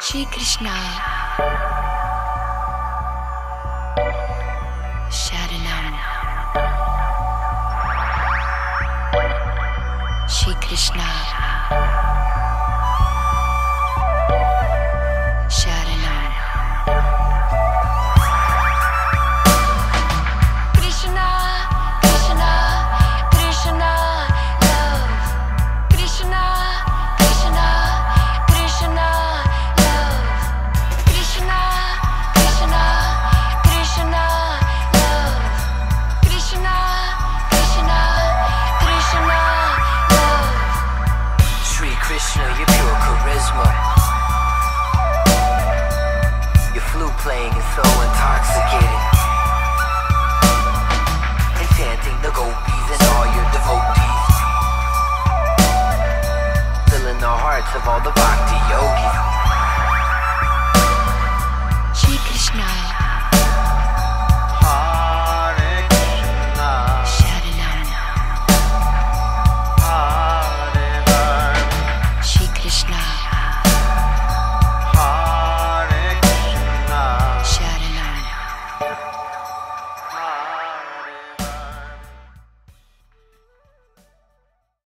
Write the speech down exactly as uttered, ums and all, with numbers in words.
Shri Krishna, Sharanam, Shri Krishna, Sharanam, Krishna, Krishna, Krishna, love, Krishna, Krishna, Krishna, love, Krishna, Krishna, Krishna, love, Krishna, Krishna, Krishna, love. Shri Krishna, your pure charisma. Your flute playing is so intoxicating. And chanting the gopis and all your devotees, filling the hearts of all the bhakti yogis. Shri Krishna.